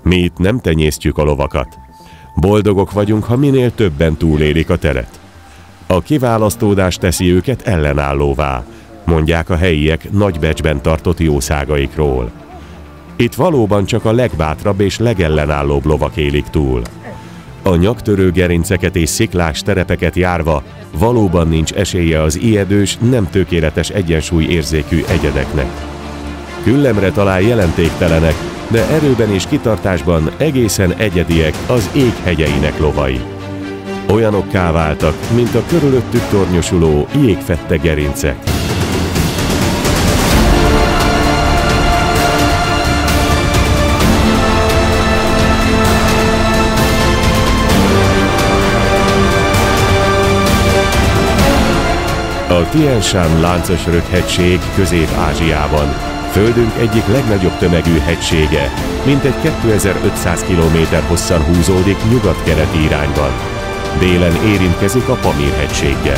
Mi itt nem tenyésztjük a lovakat. Boldogok vagyunk, ha minél többen túlélik a teret. A kiválasztódás teszi őket ellenállóvá, mondják a helyiek nagy becsben tartott jószágaikról. Itt valóban csak a legbátrabb és legellenállóbb lovak élik túl. A nyaktörő gerinceket és sziklás terepeket járva valóban nincs esélye az ijedős, nem tökéletes egyensúlyérzékű egyedeknek. Küllemre talán jelentéktelenek, de erőben és kitartásban egészen egyediek az ég hegyeinek lovai. Olyanokká váltak, mint a körülöttük tornyosuló jégfette gerincek. A Tien Shan láncosröghegység Közép-Ázsiában, Földünk egyik legnagyobb tömegű hegysége, mintegy 2500 km hosszan húzódik nyugat-keleti irányban. Délen érintkezik a Pamir-hegységgel.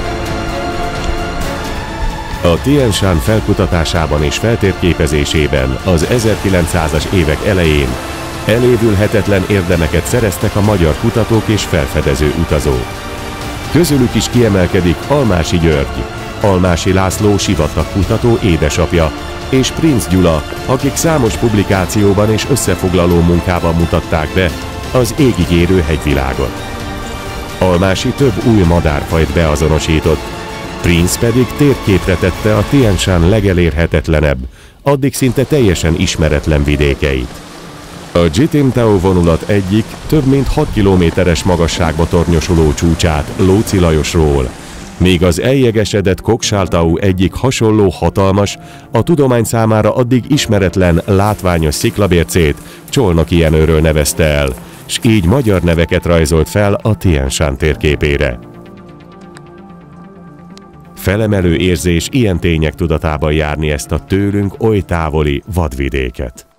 A Tien Shan felkutatásában és feltérképezésében az 1900-as évek elején elévülhetetlen érdemeket szereztek a magyar kutatók és felfedező utazók. Közülük is kiemelkedik Almási György, Almási László sivatagkutató édesapja, és Prinz Gyula, akik számos publikációban és összefoglaló munkában mutatták be az égig érő hegyvilágot. Almási több új madárfajt beazonosított, Prinz pedig térképre tette a Tien Shan legelérhetetlenebb, addig szinte teljesen ismeretlen vidékeit. A Jitintao vonulat egyik több mint 6 kilométeres magasságba tornyosuló csúcsát Lóczy Lajosról, míg az eljegesedett Koksáltau egyik hasonló hatalmas, a tudomány számára addig ismeretlen látványos sziklabércét Csolnoki Jenőről nevezte el, s így magyar neveket rajzolt fel a Tien Shan térképére. Felemelő érzés ilyen tények tudatában járni ezt a tőlünk oly távoli vadvidéket.